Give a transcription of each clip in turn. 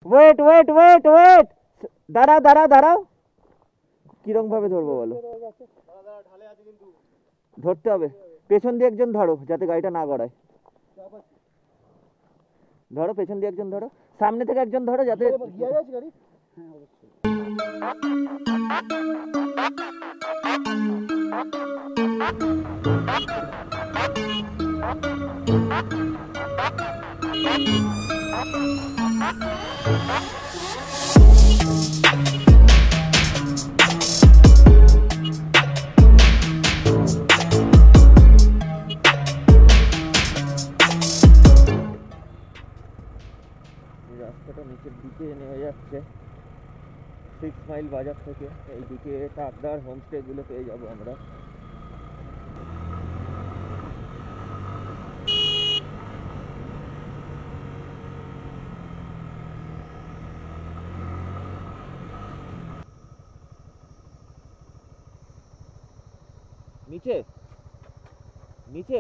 Wait wait wait wait, দাঁড়াও দাঁড়াও দাঁড়াও, কিরকম ভাবে ধরবো বলো? ধরতে হবে, পেছন দিয়ে একজন ধরো যাতে গাড়িটা না গড়ায়। ধরো পেছন দিয়ে একজন ধরো, সামনে থেকে একজন ধরো যাতে রাস্তাটা নিচের দিকে নেমে যাচ্ছে 6 মাইল বাজার থেকে। এইদিকে টাকদার হোমস্টে গুলো পেয়ে যাবো আমরা। নিচে নিচে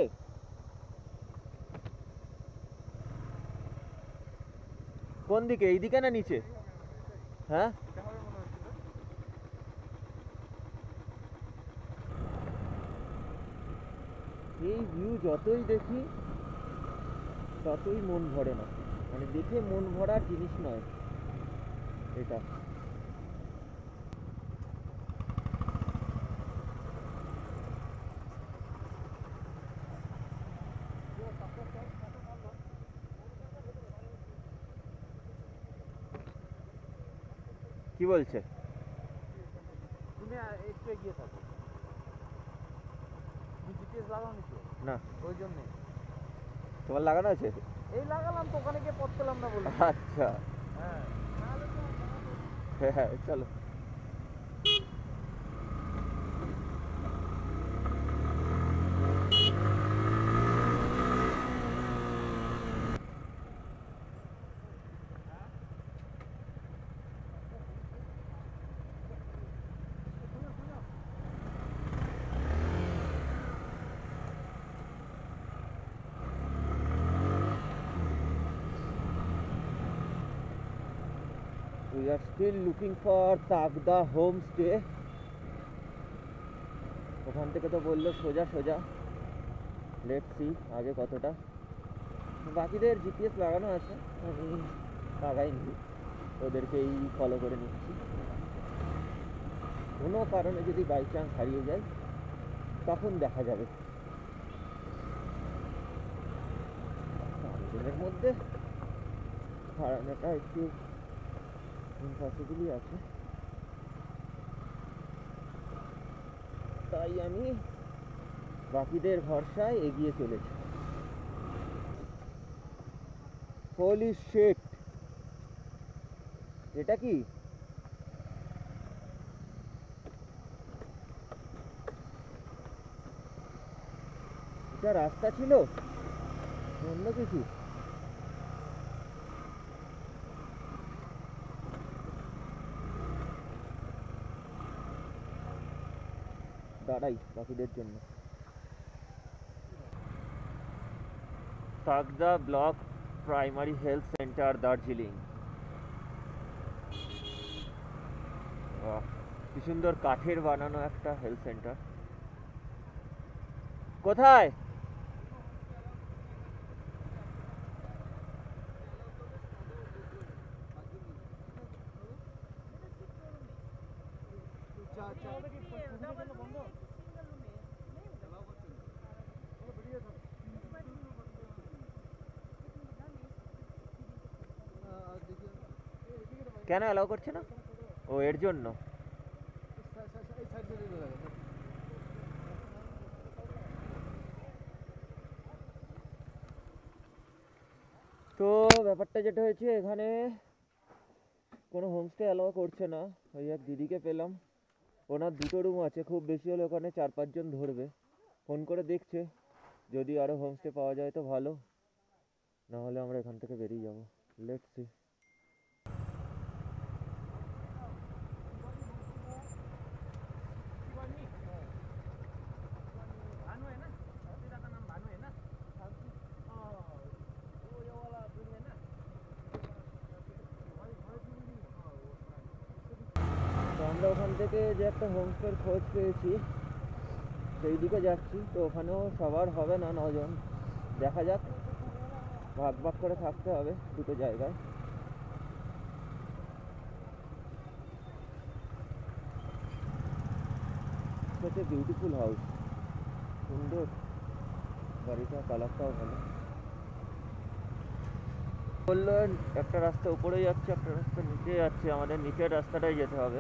কোন দিকে, এইদিকে না নিচে? হ্যাঁ এই ভিউ যতই দেখি ততই মন ভরে না, মানে দেখে মন ভরার জিনিস নয় এটা। কি বলছে? তুমি একটু এগিয়ে থাকো, তুমি জিপিএস লাগাও নি তো? না, ওই জন্যে। তোমার লাগানো আছে? এই লাগালাম তো, ওখানে গিয়ে পথ পেলাম না বলে। আচ্ছা হ্যাঁ হ্যাঁ হ্যাঁ চলো। We are still looking for Tagda homestay. ওখান থেকে তো বললো সোজা সোজা, লেটস সি আগে কতটা। বাকিদের জিপিএস লাগানো আছে, আমি লাগাইনি, ওদেরকেই ফলো করে নিচ্ছি। কোনো কারণে যদি বাই চান্স হারিয়ে যায় তখন দেখা যাবে। দিনের মধ্যে হারানোটা একটু ইম্পসিবলই আছে, তাই আমি বাকিদের ভরসায় এগিয়ে চলেছি। হোলি শিট, এটা কি? এটা রাস্তা ছিল অন্য কিছু? দাঁড়াই বাকিদের জন্য। Takdah block primary health centre, Darjeeling. কি সুন্দর কাঠের বানানো একটা হেলথ সেন্টার। কোথায়? কেন অ্যালাউ করছে না? ও এর জন্য। তো ব্যাপারটা যেটা হয়েছে, এখানে কোনো হোমস্টে অ্যালাউ করছে না। ওই এক দিদিকে পেলাম, ওনার 2টো রুম আছে, খুব বেশি হলে ওখানে 4-5 জন ধরবে। ফোন করে দেখছে, যদি আরও হোমস্টে পাওয়া যায় তো ভালো, নাহলে আমরা এখান থেকে বেরিয়ে যাবো। Let's see. আমরা ওখান থেকে যে একটা হোমস্টের খোঁজ পেয়েছি সেই দিকে যাচ্ছি। তো ওখানেও সবার হবে না 9 জন, দেখা যাক, ভাগ ভাগ করে থাকতে হবে দুটো জায়গায়। হচ্ছে বিউটিফুল হাউস, সুন্দর বাড়িটা, কালারটাও ভালো। বললো একটা রাস্তা উপরে যাচ্ছে, একটা রাস্তা নিচে যাচ্ছে, আমাদের নিচের রাস্তাটাই যেতে হবে।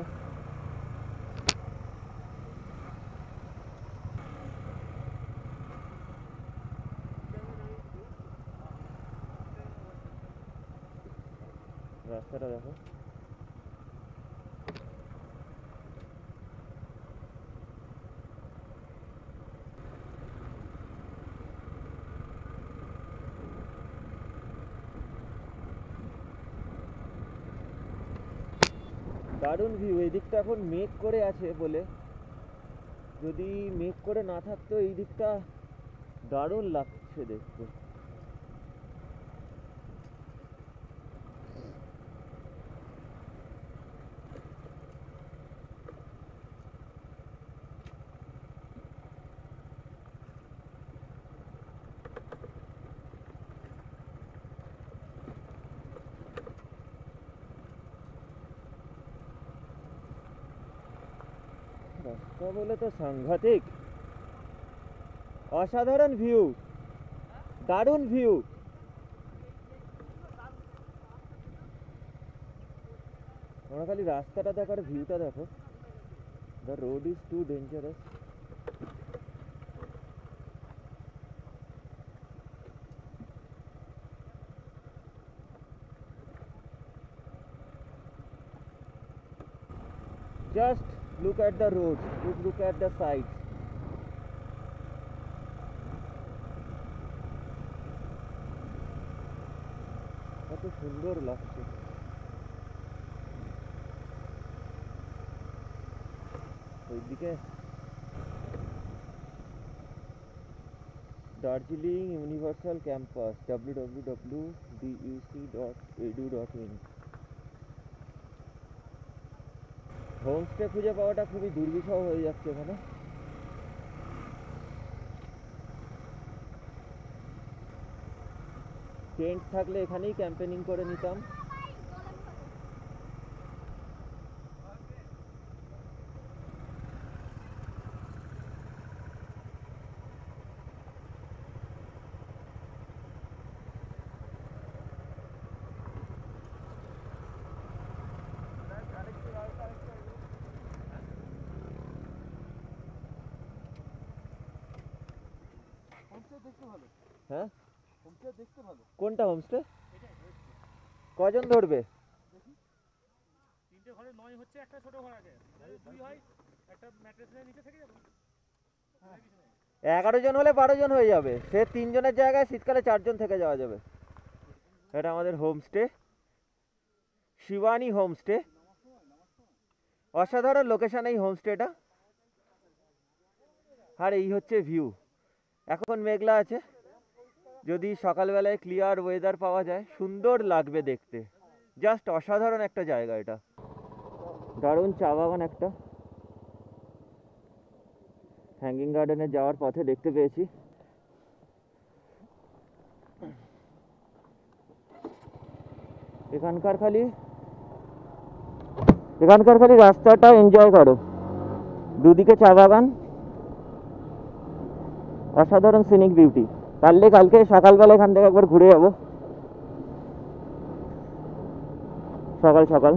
রাস্তাটা দেখো, দারুণ ভিউ। এই দিকটা এখন মেঘ করে আছে বলে, যদি মেঘ করে না থাকতো এই দিকটা দারুণ লাগছে দেখতে। রাস্তা বলে তো সাংঘাতিক, অসাধারণ ভিউ, দারুণ ভিউ। আমরা খালি রাস্তাটা দেখার, ভিউটা দেখো। The road is too dangerous. Just look at the road, look at the sides. কত সুন্দর লাগছে। ওইদিকে Darjeeling universal campus, www.duc.edu.in। Homestay খুঁজে পাওয়াটা খুবই দুর্বিষহ হয়ে যাচ্ছে এখানে। টেন্ট থাকলে এখানেই ক্যাম্পেনিং করে নিতাম। হ্যাঁ, কোনটা হোমস্টে? কজন ধরবে? 3টে ঘরে 9 হচ্ছে, একটা ছোট ঘর আছে, 2 হয়, একটা ম্যাট্রেসের নিচে থেকে যাবে। 11 জন হলে 12 জন হয়ে যাবে, সে 3 জনের জায়গায় শীতকালে 4 জন থেকে যাওয়া যাবে। এটা আমাদের হোমস্টে, শিবানী হোমস্টে। অসাধারণ লোকেশন এই হোমস্টেটা। আর এই হচ্ছে ভিউ। এখন মেঘলা আছে, যদি সকালবেলায় ক্লিয়ার ওয়েদার পাওয়া যায় সুন্দর লাগবে দেখতে। জাস্ট অসাধারণ একটা জায়গা এটা, দারুণ চা বাগান একটা হ্যাঙ্গিং গার্ডেনে যাওয়ার পথে দেখতে পেয়েছি। এখানকার খালি রাস্তাটা এনজয় করো, দুদিকে চা বাগান, অসাধারণ সিনিক বিউটি। পারলে কালকে সকালবেলা এখান থেকে একবার ঘুরে যাবো, সকাল সকাল।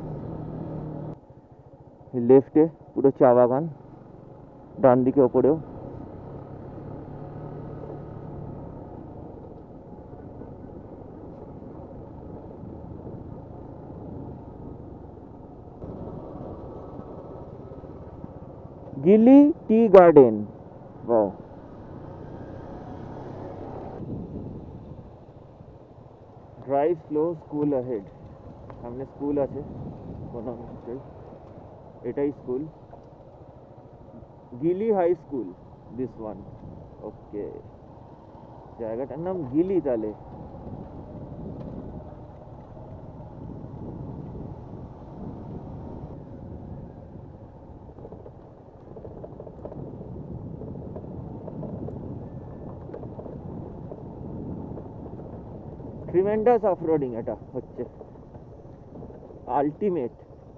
লেফটে পুরো চা বাগান, ডান দিকে ওপরেও। Gielle tea garden, wow. Drive slow, school ahead. সামনে স্কুল আছে কোনো নিশ্চয়ই, এটাই school, Gielle high school, this one. Okay, জায়গাটার নাম গিলি তাহলে। ট্রিমেন্ডাস অফরোডিং এটা হচ্ছে আলটিমেট।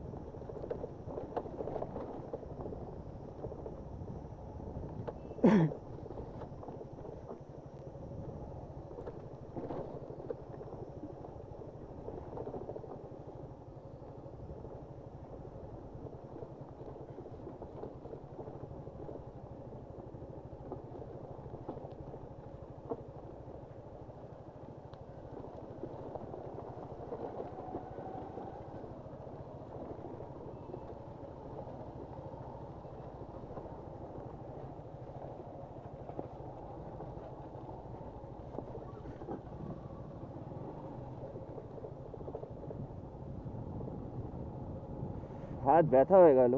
হাত ব্যথা হয়ে গেল।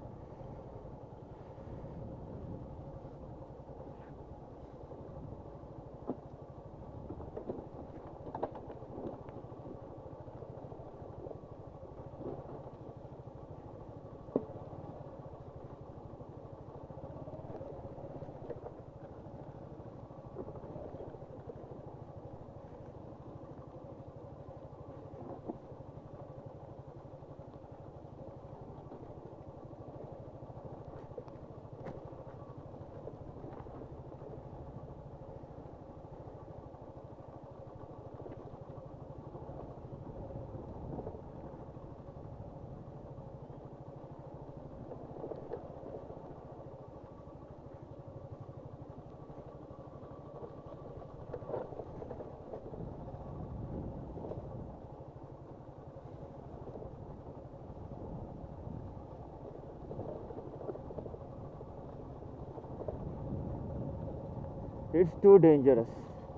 It's too dangerous.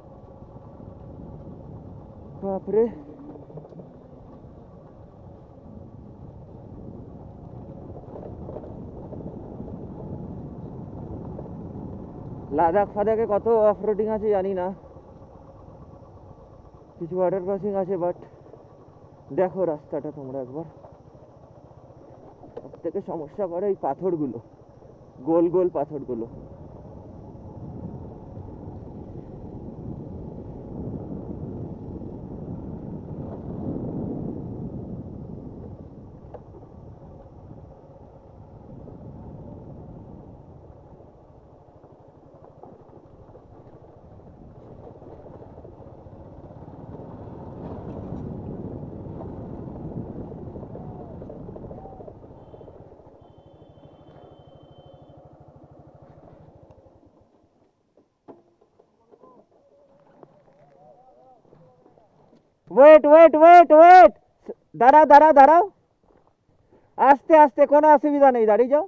বাপরে, লাদাখ ফাদাখে কত অফরোডিং আছে জানি না, কিছু ওয়াটার ক্রসিং আছে, বাট দেখো রাস্তাটা তোমরা একবার। সব থেকে সমস্যা করে এই পাথরগুলো, গোল গোল পাথরগুলো। ওয়েট ওয়েট ওয়েট ওয়েট, দাঁড়াও দাঁড়াও দাঁড়াও, আস্তে আস্তে, কোনো অসুবিধা নেই, দাঁড়িয়ে যাও।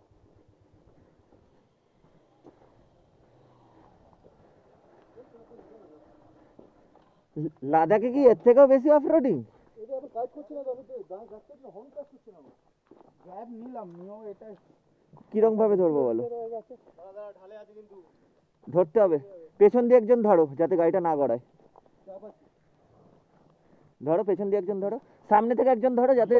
লাদাখে কি এর থেকেও বেশি অফরোডিং? কিরকম ভাবে ধরবো বলো? ধরতে হবে, পেছন দিয়ে একজন ধরো যাতে গাড়িটা না গড়ায়। ধরো, পেছন দিয়ে একজন ধরো, সামনে থেকে একজন ধরো যাতে।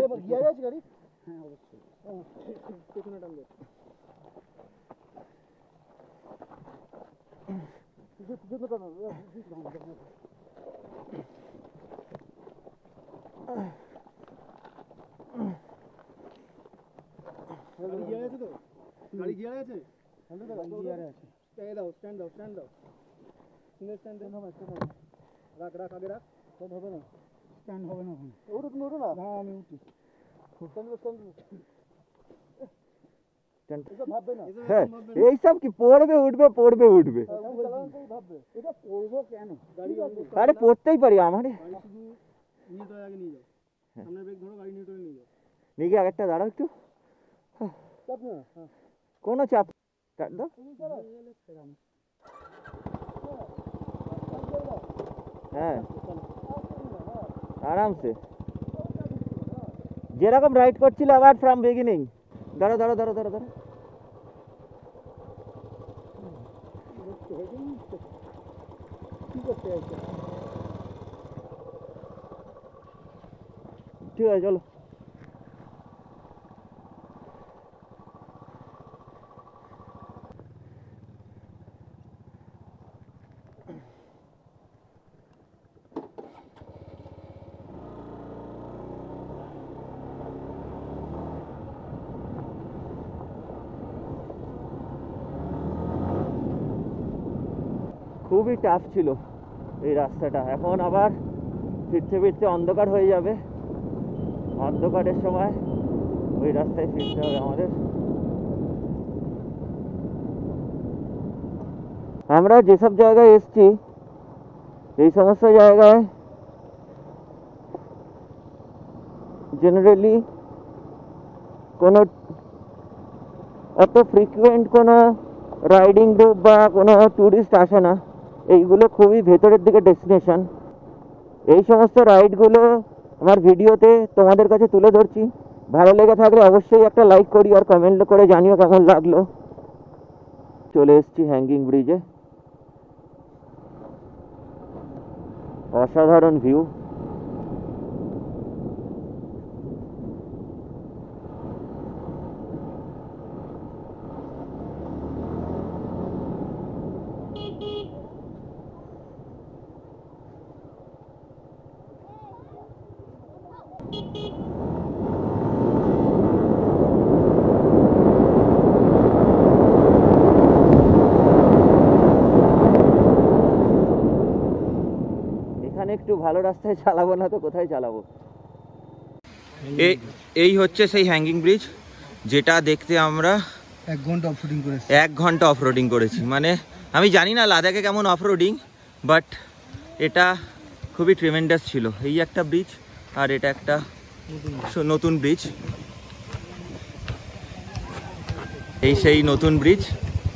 গাড়ি গিয়ার আছে? স্ট্যান্ড দাও, স্ট্যান্ড দাও। স্ট্যান্ড হবে, রাখ রাখ, আগে রাখ। স্ট্যান্ড হবে না, স্ট্যান্ড হবে না। ওটা তুমি ওঠো না। হ্যাঁ আমি উঠি। হ্যাঁ, এইসব কি পড়বে উঠবে পড়বে উঠবে, আরে পড়তেই পারি। আমার আগে নিয়ে যাও, সামনে ব্রেক ধরো, গাড়ি নিয়ে নিয়ে যাও। নিয়ে গিয়ে আগেরটা দাঁড়াও একটু, কোনো চাপ। হ্যাঁ আরামসে, যেরকম রাইড করছিল আবার ফ্রম বিগিনিং। ধরো ধরো ধরো ধরো ধরো, ঠিক আছে চলো। খুবই টাফ ছিল এই রাস্তাটা। এখন আবার ফিরতে ফিরতে অন্ধকার হয়ে যাবে, অন্ধকারের সময় ওই রাস্তায় ফিরতে হবে আমাদের। আমরা যেসব জায়গায় এসছি এই সমস্ত জায়গায় জেনারেলি কোনো অত ফ্রিকুয়েন্ট কোনো রাইডিং গ্রুপ বা কোনো ট্যুরিস্ট আসে না। এইগুলো খুবই ভেতরের দিকে ডেস্টিনেশন। এই সমস্ত রাইডগুলো আমার ভিডিওতে তোমাদের কাছে তুলে ধরছি। ভালো লেগে থাকলে অবশ্যই একটা লাইক করি আর কমেন্ট করে জানিও কেমন লাগলো। চলে এসেছি হ্যাঙ্গিং ব্রিজে, অসাধারণ ভিউ। একটু ভালো রাস্তায় চালাবো না তো কোথায় চালাবো। এই হচ্ছে সেই হ্যাঙ্গিং ব্রিজ যেটা দেখতে আমরা 1 ঘন্টা অফরোডিং করেছি। 1 ঘন্টা অফরোডিং করেছি। মানে আমি জানি না লাদাখে কেমন অফরোডিং, বাট এটা খুবই ট্রিমেন্ডাস ছিল। এই একটা ব্রিজ আর এটা একটা নতুন ব্রিজ। এই সেই নতুন ব্রিজ,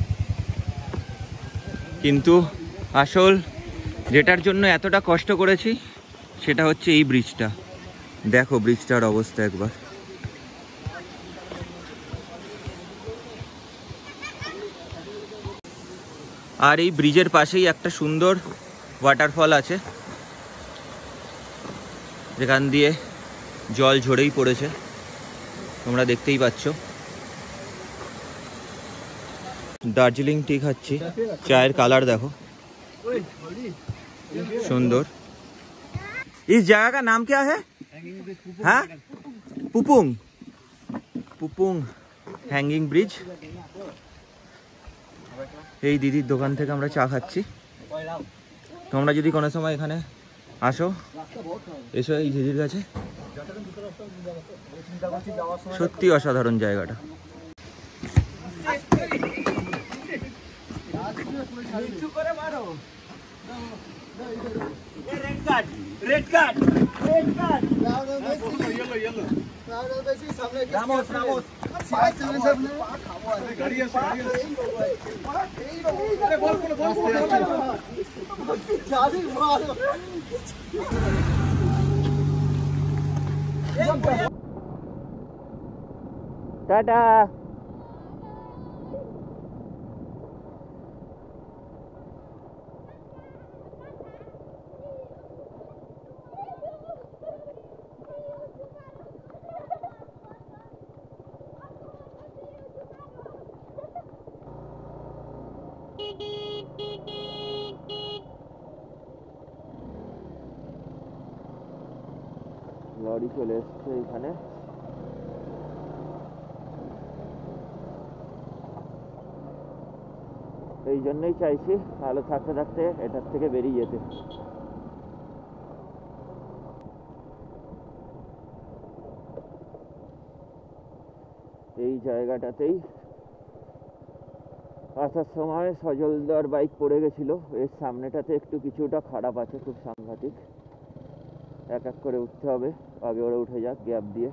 কিন্তু আসল যেটার জন্য এতটা কষ্ট করেছি সেটা হচ্ছে এই ব্রিজটা। দেখো ব্রিজটার অবস্থা একবার। আর এই ব্রিজের পাশেই একটা সুন্দর ওয়াটারফল আছে, যেখান দিয়ে জল ঝরেই পড়েছে, তোমরা দেখতেই পাচ্ছ। দার্জিলিং টি খাচ্ছি, চায়ের কালার দেখো सुंदर। इस जगह का नाम क्या है? हाँ, पुपुंग। पुपुंग হ্যাঙ্গিং ব্রিজ। এই দিদির দোকান থেকে আমরা চা খাচ্ছি। তোমরা যদি কোনো সময় এখানে আসো, এসো এই দিদির কাছে, সত্যি অসাধারণ জায়গাটা। Red card, red card, red card. Yellow Ramos, Ramos. गाड़ी है, गाड़ी है। अरे बोल जादी मारो। टाटा। লরি চলে এসছে এখানে। এই জন্যই চাইছি আলো থাকতে থাকতে এটার থেকে বেরিয়ে যেতে। এই জায়গাটাতেই আসার সময় সজলদার বাইক পড়ে গেছিল। এর সামনেটাতে একটু কিছুটা খারাপ আছে, খুব সাংঘাতিক। এক এক করে উঠতে হবে, আগে ওরা উঠে যাক গ্যাপ দিয়ে।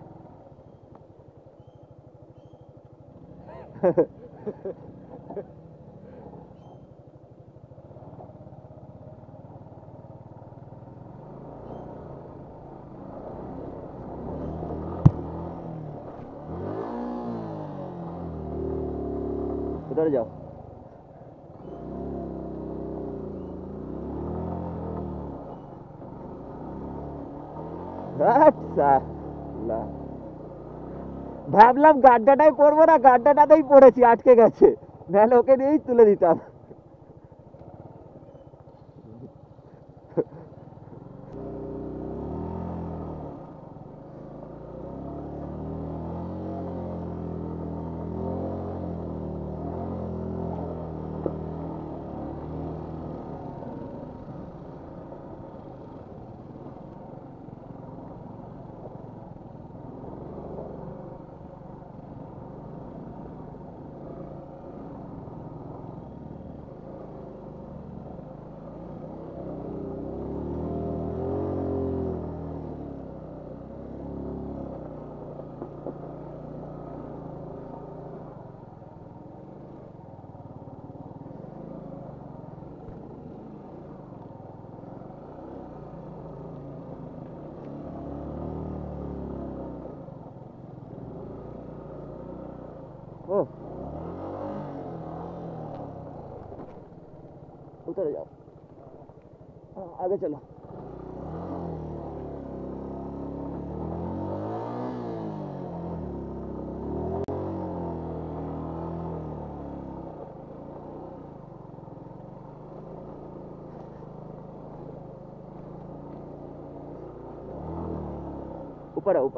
उधर जाओ। ভাবলাম গাড্ডাটাই পড়বো না, গাড্ডাটাতেই পড়েছি, আটকে গেছে, নাহলে ওকে দিয়েই তুলে দিতাম। ओ उतर जाओ, आगे चलो। ऊपर है ऊपर।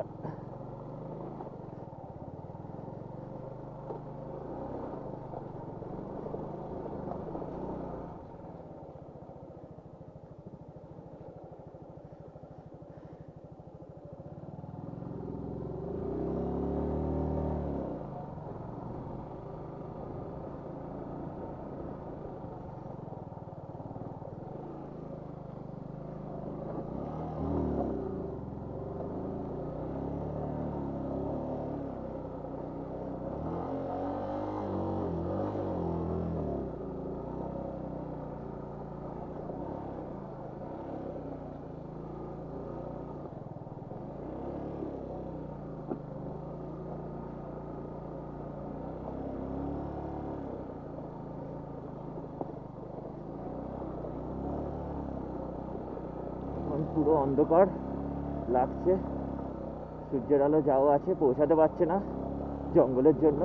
পুরো অন্ধকার লাগছে, সূর্যের আলো যাও আছে, পৌঁছাতে পারছে না জঙ্গলের জন্য।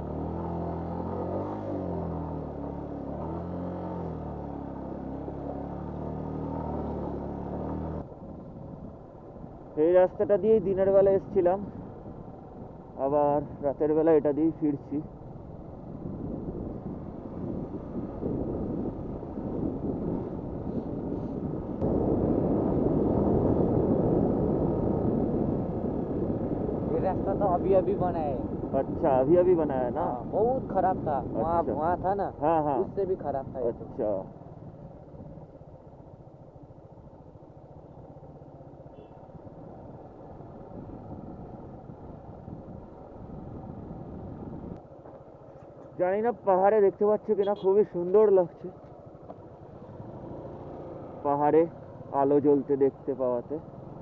এই রাস্তাটা দিয়েই দিনের বেলা এসেছিলাম, আবার রাতের বেলা এটা দিয়েই ফিরছি। रास्ता तो अभी अभी बना है। अच्छा अभी अभी बनाया है ना? बहुत खराब था। वहाँ अच्छा। वहाँ था ना, हाँ हाँ उससे भी खराब था ये तो। अच्छा জানি না পাহাড়ে দেখতে পাচ্ছ কিনা, খুবই সুন্দর লাগছে পাহাড়ে আলো জ্বলতে দেখতে পাওয়াতে।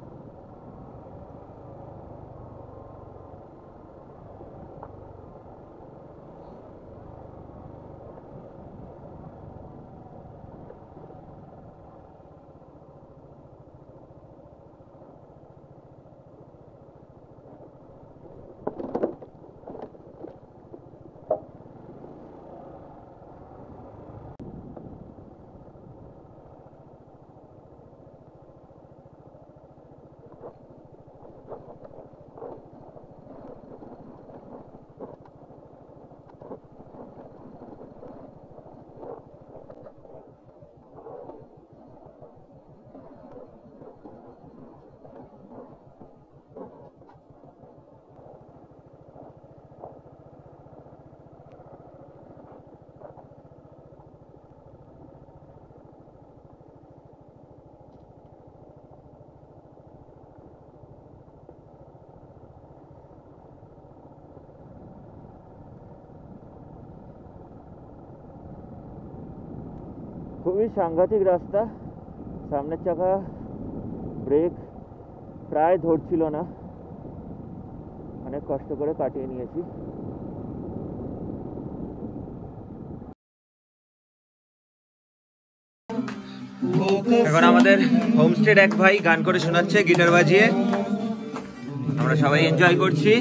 খুবই সাংঘাতিক রাস্তা, সামনের চাকা ব্রেক প্রায় ধরছিল না, অনেক কষ্ট করে কাটিয়ে নিয়েছি। এখন আমাদের হোমস্টের এক ভাই গান করে শোনাচ্ছে গিটার বাজিয়ে, আমরা সবাই এনজয় করছি।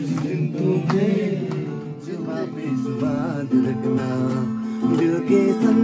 दिल के